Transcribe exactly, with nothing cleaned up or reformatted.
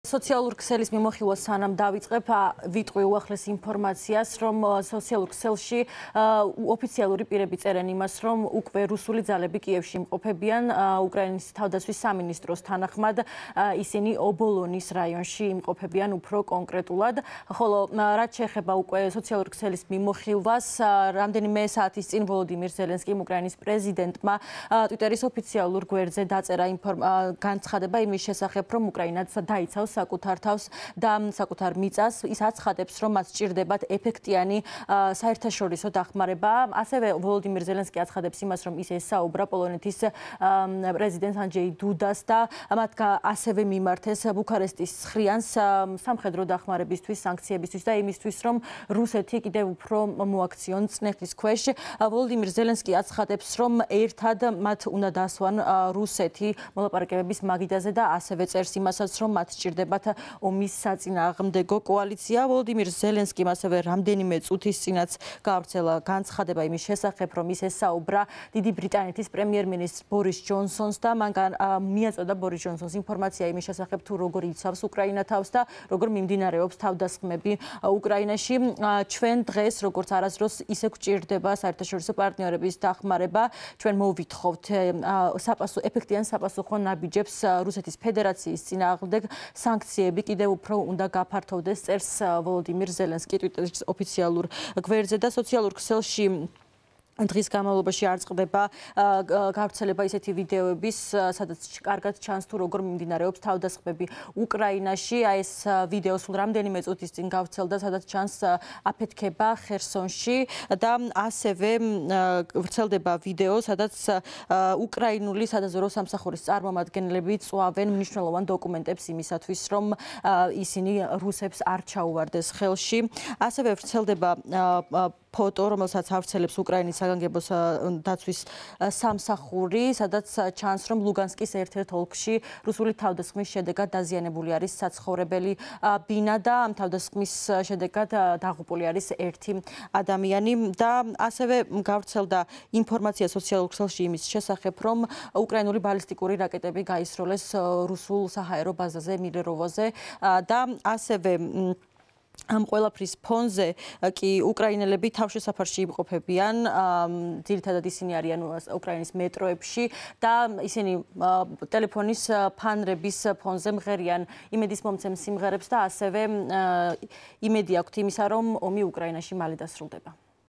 სოციალურ ქსელის მიმოხილვას სანამ დავიწყებ, ვიტყვი უახლეს ინფორმაციას, რომ სოციალურ ქსელში ოფიციალური პირები წერენ იმას, რომ უკვე რუსული ძალები კიევში იმყოფებიან, უკრაინის თავდაცვის სამინისტროს თანახმად ისინი ობოლონის რაიონში იმყოფებიან უფრო კონკრეტულად, ხოლო რაც შეეხება უკვე სოციალურ ქსელის მიმოხილვას, რამდენიმე საათის წინ ვოლოდიმირ ზელენსკიმ უკრაინის პრეზიდენტმა ტვიტერის ოფიციალურ გვერდზე დაწერა განცხადება იმის შესახებ, რომ უკრაინაც დაიცავს საკუთარ თავს და საკუთარ მიწას, ის აცხადებს, რომ მას სჭირდებათ ეფექტიანი საერთაშორისო დახმარება. ასევე ვოლოდიმირ ზელენსკი აცხადებს იმას, რომ ის ესაუბრა პოლონეთის პრეზიდენტ ანჯეი დუდას და მათ ასევე მიმართეს ბუქარესტის ცხრიანს სამხედრო დახმარებისთვის, სანქციებისთვის და იმისთვის, რომ რუსეთი კიდევ უფრო მოაქციონ წნეხის ქვეშ. ვოლოდიმირ ზელენსკი აცხადებს, რომ ერთად მათ უნდა დასვან რუსეთი მოლაპარაკებების მაგიდაზე და ასევე წერს იმასაც, რომ მათ სჭირდებათ ომის საწინააღმდეგო კოალიცია. ვოლოდიმირ ზელენსკიმ ასევე რამდენიმე წუთის წინაც გაავრცელა განცხადება იმის შესახებ, რომ ის ესაუბრა დიდი ბრიტანეთის პრემიერ-მინისტრ ბორის ჯონსონს და მან მიაწოდა ბორის ჯონსონს ინფორმაცია იმის შესახებ, თუ როგორ იცავს უკრაინა თავს და როგორ მიმდინარეობს თავდასხმები უკრაინაში. ჩვენ დღეს, როგორც არასდროს, ისე გვჭირდება საერთაშორისო პარტნიორების დახმარება. ჩვენ მოვითხოვთ ეფექტიან საპასუხო ნაბიჯებს რუსეთის ფედერაციის წინააღმდეგ. სანქციები კიდევ უფრო უნდა გაფართოვდეს, წერს ვოლოდიმირ ზელენსკი ტვიტერის ოფიციალურ გვერდზე და სოციალურ ქსელში დღის განმავლობაში არ წყდება გავრცელება ისეთი ვიდეოების, სადაც კარგად ჩანს თუ როგორ მიმდინარეობს თავდასხმები უკრაინაში. აი ეს ვიდეო სულ რამდენიმე წუთის წინ გავრცელდა, სადაც ჩანს აფეთქება ხერსონში და ასევე ვრცელდება ვიდეო, სადაც უკრაინული სადაზვერო სამსახურის წარმომადგენლები წვავენ მნიშვნელოვან დოკუმენტებს იმისათვის, რომ ისინი რუსებს არ ჩაუვარდეს ხელში. ასევე ვრცელდება ფოტო, რომელსაც ავრცელებს უკრაინის საგანგებო დაცვის სამსახური, სადაც ჩანს, რომ ლუგანსკის ერთ-ერთ ოლქში რუსული თავდასხმის შედეგად დაზიანებული არის საცხოვრებელი ბინა და ამ თავდასხმის შედეგად დაღუპული არის ერთი ადამიანი და ასევე გავრცელდა ინფორმაცია სოციალურ ქსელში იმის შესახებ, რომ უკრაინული ბალისტიკური რაკეტები გაისროლეს რუსულ საჰაერო ბაზაზე მილეროვოზე და ასევე ამ ყველაფრის ფონზე კი უკრაინელები თავშესაფარში იმყოფებიან, ძირითადად ისინი არიან უკრაინის მეტროებში და ისინი ტელეფონის ფანრების ფონზე მღერიან იმედის მომცემ სიმღერებს და ასევე იმედი აქვთ იმისა, რომ ომი უკრაინაში მალე დასრულდება.